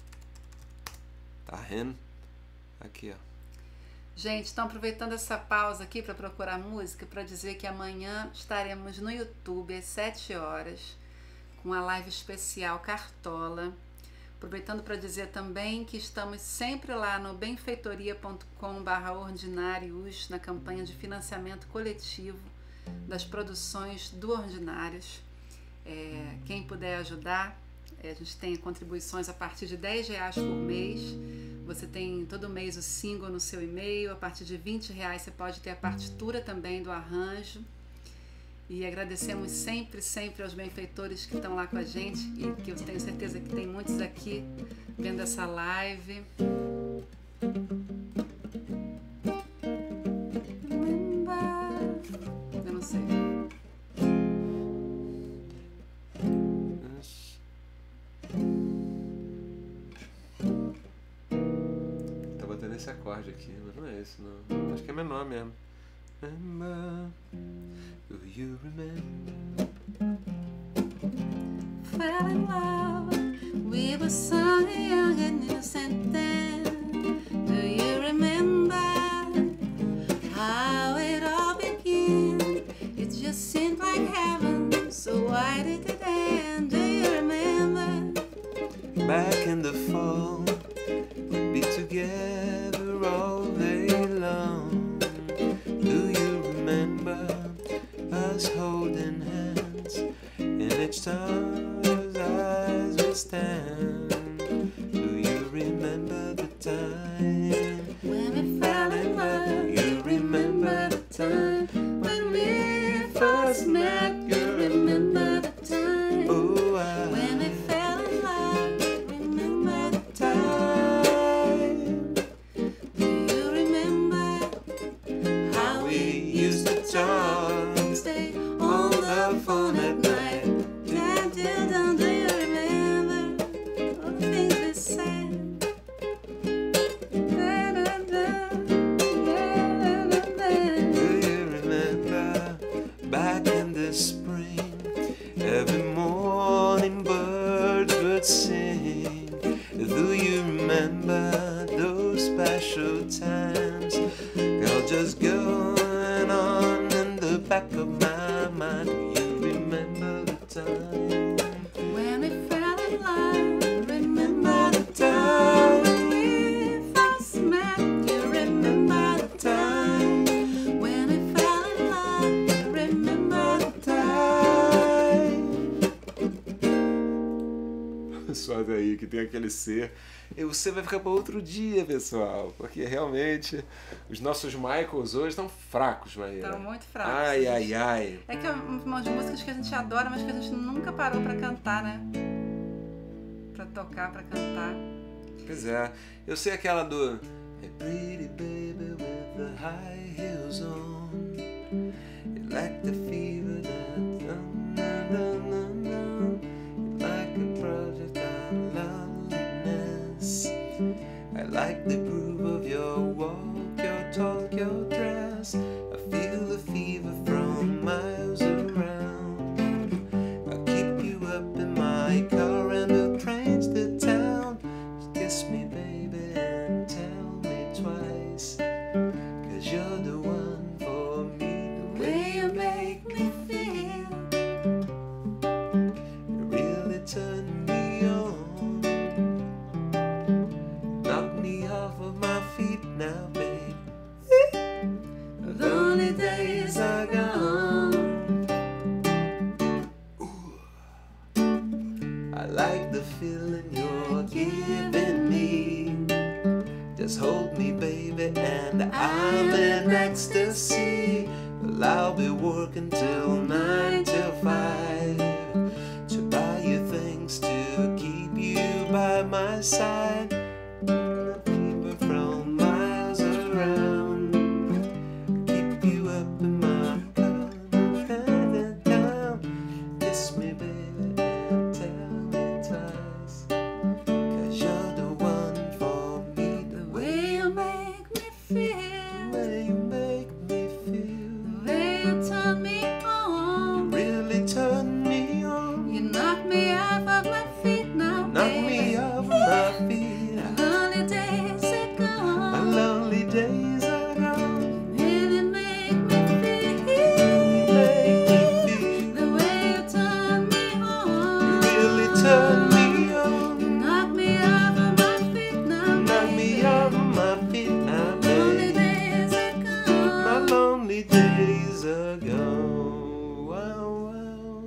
Tá vendo? Aqui, ó. Gente, estão aproveitando essa pausa aqui para procurar música para dizer que amanhã estaremos no YouTube às sete horas com a live especial Cartola. Aproveitando para dizer também que estamos sempre lá no benfeitoria ponto com barra ordinários na campanha de financiamento coletivo das produções do Ordinários. É, quem puder ajudar, é, a gente tem contribuições a partir de dez reais por mês. Você tem todo mês o single no seu e-mail. A partir de vinte reais você pode ter a partitura também do arranjo. E agradecemos sempre, sempre aos benfeitores que estão lá com a gente e que eu tenho certeza que tem muitos aqui vendo essa live. Eu não sei. Tá botando esse acorde aqui, mas não é esse, não. Acho que é menor mesmo. Remember, do you remember? Fell in love, we were so young and innocent then. Do you remember how it all began? It just seemed like heaven, so why did it end? Do you remember? Back in the fall, we'd be together all day long. Do you remember us holding hands in each other's eyes we stand? Do you remember the time When we fell in love, you remember the time when we first met, you remember the time. Oh, I When we fell in love, remember the time Do you remember how we used to talk stay on the phone at night. until dawn? Do you remember all the things we said? Da, da, da, da, da, da. Do you remember back in the spring? Every morning birds would sing. Do you remember those special times? Girl, just going on in the back of my mind. Do you remember the time? When we fell in love, remember the time when we first met. You remember the time when we fell in love. Remember the time. Suave aí, que tem aquele C. E o C vai ficar para outro dia, pessoal. Porque realmente os nossos Michaels hoje estão fracos, Maíra. Estão muito fracos. Ai, ai, ai. É que é umas músicas que a gente adora, mas que a gente nunca parou pra cantar, né? Pra tocar, pra cantar. Pois é. Eu sei aquela do Hey pretty baby with the high heels on, you like the fever that dun, dun, dun, dun, dun. You like a project on loneliness. I like the groove of your walk, your talk, your dress. I feel the fever from miles around. I'll keep you up in my car and the trains to town. Just kiss me baby and tell me twice, 'cause you're the one for me. The way you make me feel, you really turn me on. Knock me off of my feet now, babe. The lonely days are gone. Ooh. I like the feeling you're giving me. Just hold me, baby, and I'm in ecstasy. Well, I'll be working till nine till five to buy you things to keep you by my side. Fever from miles around. Keep you up in my heart. Down. Kiss me, baby, and tell me twice. Cause you're the one for me. The way you make me feel, The way you make me feel. the way you turn me on. Really turn me on. You knock me off of my feet now, Knock baby. me off my feet. Lonely days are My gone. lonely days are gone. Really make me Make feel me feel. the way you turn me on. You really turn me on. Knock me off of my feet now, Knock me baby. off my feet now, Lonely baby. days are My gone. lonely days are gone. Wow, wow.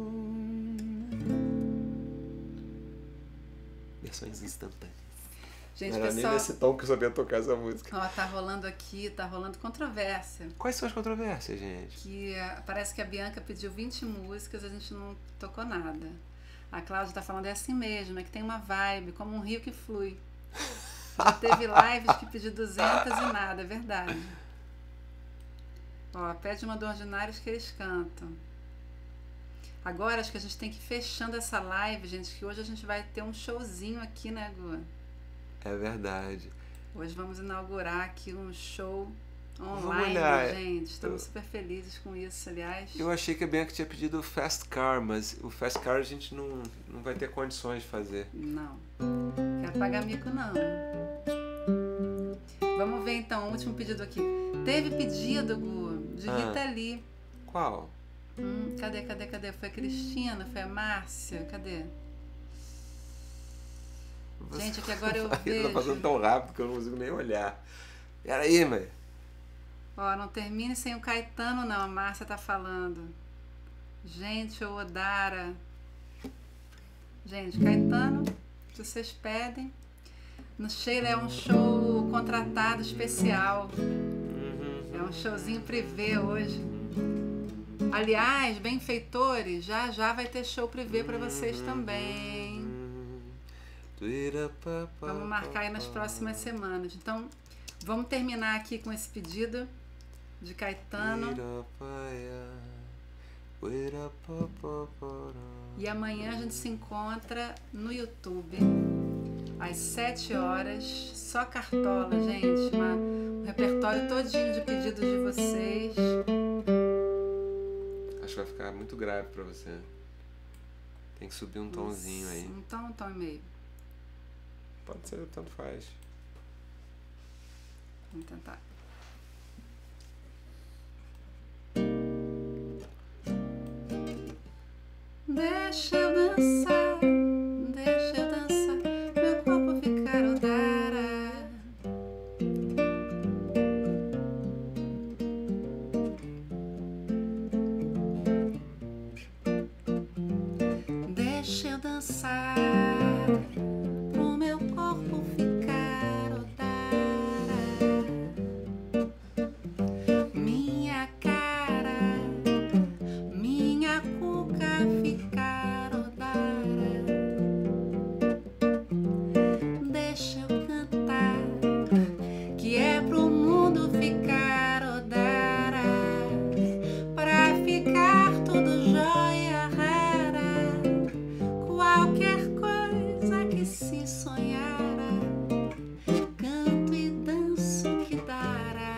Versões instantâneas. Gente, Não era nem pessoal, nesse tom que eu sabia tocar essa música. ó, tá rolando aqui, tá rolando controvérsia. Quais são as controvérsias, gente? Que eh, parece que a Bianca pediu vinte músicas, a gente não tocou nada. A Cláudia tá falando, é assim mesmo, é que tem uma vibe, como um rio que flui. Já teve lives que pediu duzentas e nada, é verdade. Ó, pede uma do Ordinários que eles cantam. Agora acho que a gente tem que ir fechando essa live, gente, que hoje a gente vai ter um showzinho aqui, né, Gu? É verdade. Hoje vamos inaugurar aqui um show Vamos online, olhar. gente. Estamos Eu- super felizes com isso, aliás. Eu achei que a Bianca tinha pedido o Fast Car, mas o Fast Car a gente não, não vai ter condições de fazer. Não. Quero pagar mico, não. Vamos ver então o último pedido aqui. Teve pedido, Gu, de Ah. Rita Lee. Qual? Hum, cadê, cadê, cadê? Foi a Cristina? Foi a Márcia? Cadê? Gente, é que agora eu Tá vejo. passando tão rápido que eu não consigo nem olhar. Peraí, mãe. Ó, não termine sem o Caetano, não. A Márcia tá falando. Gente, o Odara. Gente, Caetano, se vocês pedem. No Sheila é um show contratado especial. É um showzinho privê hoje. Aliás, benfeitores, já já vai ter show privê pra vocês também. Vamos marcar aí nas próximas semanas. Então, vamos terminar aqui com esse pedido de Caetano. E amanhã a gente se encontra no YouTube às sete horas. Só cartola, gente. Uma, um repertório todinho de pedidos de vocês. Acho que vai ficar muito grave pra você. Tem que subir um tomzinho aí. Um tom, um tom e meio. Pode ser, tanto faz. Vamos tentar. Deixa eu dançar, deixa eu dançar, meu corpo ficar odara. Deixa eu dançar, o meu corpo ficar odara. Minha cara, minha cuca ficar odara. Deixa eu cantar, que é pro mundo ficar odara. Pra ficar tudo jóia rara. Qualquer coisa que se sonhara, canto e danço que dará.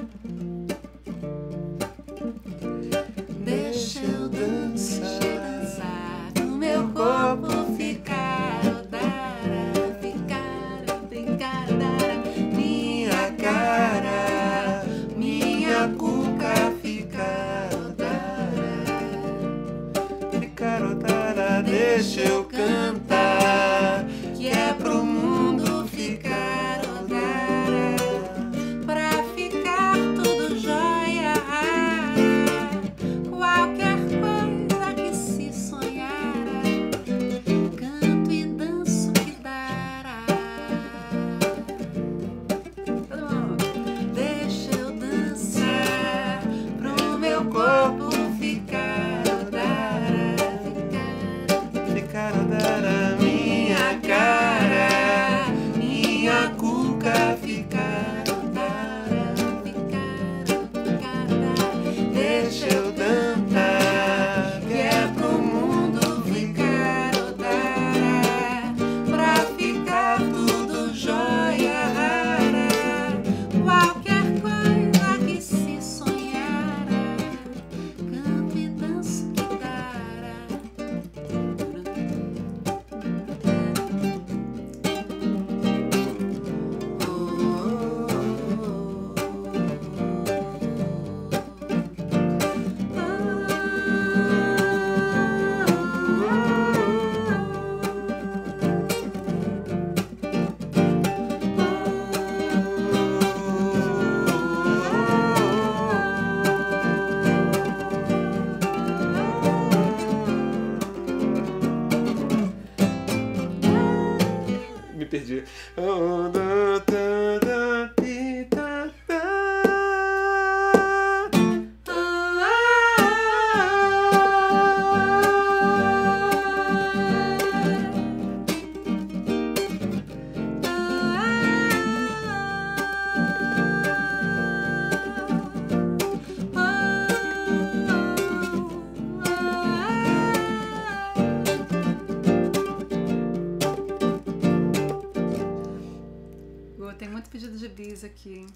Deixa eu dançar, dançar, o meu corpo ficar odara, ficar, ficar odara. Minha cara, minha cuca ficar odara. Ficar odara, deixa eu cantar, Que é pro mundo me perdi. Oh, da, da, da, di, da, da. Tem muito pedido de bis aqui, hein?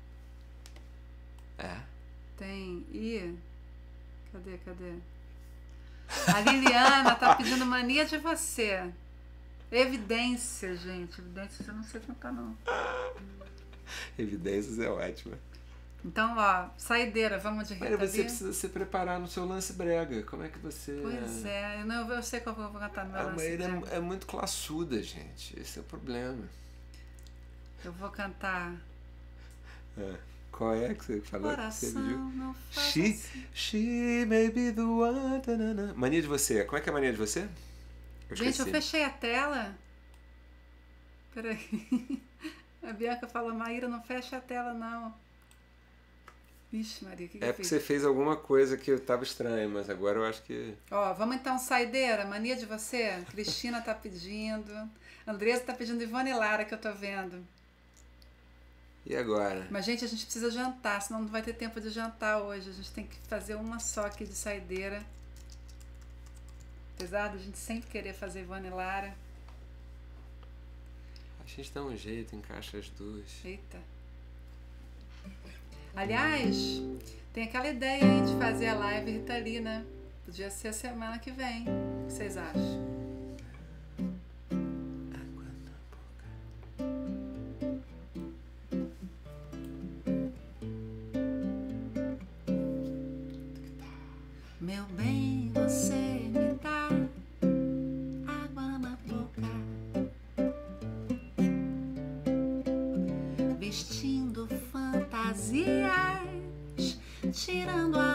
É? Tem. Ih, cadê, cadê? A Liliana tá pedindo Mania de Você. Evidências, gente. Evidências eu não sei cantar, não. Evidências é ótima. Então, ó, saideira, vamos de Rita Mas você Lee? precisa se preparar no seu lance brega. Como é que você... Pois é, eu, não, eu sei qual eu vou cantar no meu A lance Maíra brega. é, é muito classuda, gente. Esse é o problema. Eu vou cantar... É. Qual é que você falou? Coração, que você pediu? não faz She, assim. she may be the one. Tanana. Mania de Você. Como é que é a Mania de Você? Eu Gente, esqueci. eu fechei a tela. Peraí. A Bianca falou, Maíra, não fecha a tela, não. Ixi, Maria, o que, que É eu porque fiz? você fez alguma coisa que eu tava estranha, mas agora eu acho que... Ó, vamos então, saideira, Mania de Você. Cristina tá pedindo. Andresa tá pedindo Ivone Lara, que eu tô vendo. E agora? Mas, gente, a gente precisa jantar, senão não vai ter tempo de jantar hoje. A gente tem que fazer uma só aqui de saideira. Apesar da gente sempre querer fazer Ivone Lara. A gente dá um jeito, encaixa as duas. Eita. Aliás, tem aquela ideia aí de fazer a live Rita Lee, né? Podia ser a semana que vem. O que vocês acham? Água na boca. Meu bem, você me dá água na boca, vestindo fantasias, tirando a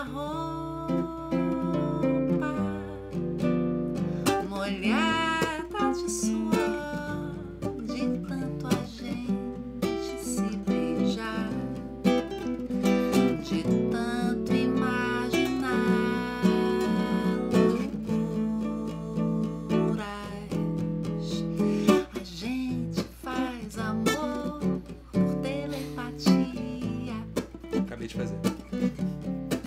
roupa, molhada de suor, de tanto a gente se beijar, de tanto imaginar loucuras. A gente faz amor por telepatia. Acabei de fazer.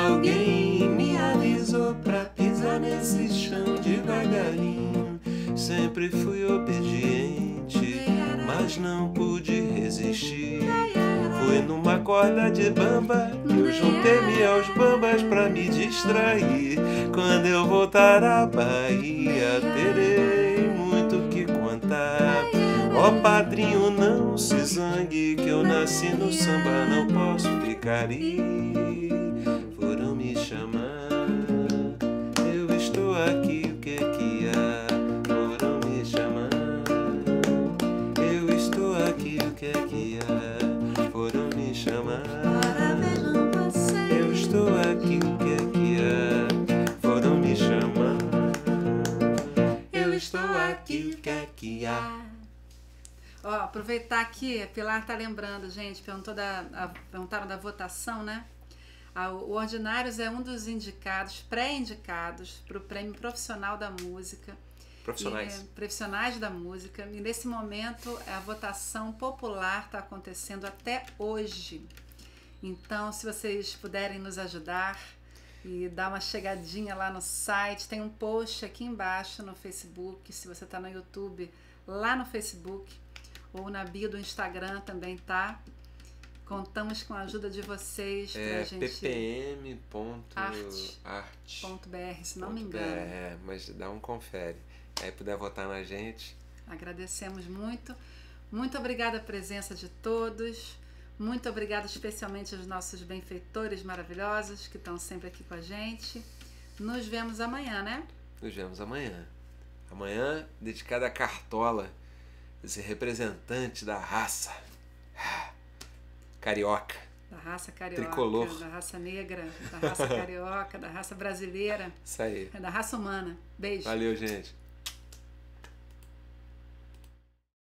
alguém me avisou pra pisar nesse chão devagarinho. Sempre fui obediente, mas não pude resistir. Fui numa corda de bamba, eu juntei-me aos bambas pra me distrair. Quando eu voltar à Bahia, terei muito que contar. Ó padrinho, não se zangue, que eu nasci no samba, não posso ficar aí. Foram me chamar, eu estou aqui, o que é que há? Foram me chamar, eu estou aqui, o que é que há? Foram me chamar, eu estou aqui, o que é que há? Foram me chamar, eu estou aqui, o que é que há? Ó, aproveitar aqui, a Pilar tá lembrando, gente, perguntou da, a, perguntaram da votação, né? A, o Ordinários é um dos indicados, pré-indicados, para o Prêmio Profissional da Música. Profissionais. E, profissionais da música. E nesse momento a votação popular está acontecendo até hoje. Então, se vocês puderem nos ajudar e dar uma chegadinha lá no site, tem um post aqui embaixo no Facebook, se você está no YouTube, lá no Facebook, ou na bio do Instagram também tá. Contamos com a ajuda de vocês É pra gente... p p m ponto arte ponto b r, se não me ponto engano. É, mas dá um confere. Aí puder votar na gente. Agradecemos muito. Muito obrigada a presença de todos. Muito obrigada especialmente aos nossos benfeitores maravilhosos que estão sempre aqui com a gente. Nos vemos amanhã, né? Nos vemos amanhã. Amanhã dedicada à Cartola, esse representante da raça carioca, da raça carioca, tricolor, da raça negra, da raça carioca, da raça brasileira, isso aí, da raça humana. Beijo. Valeu, gente.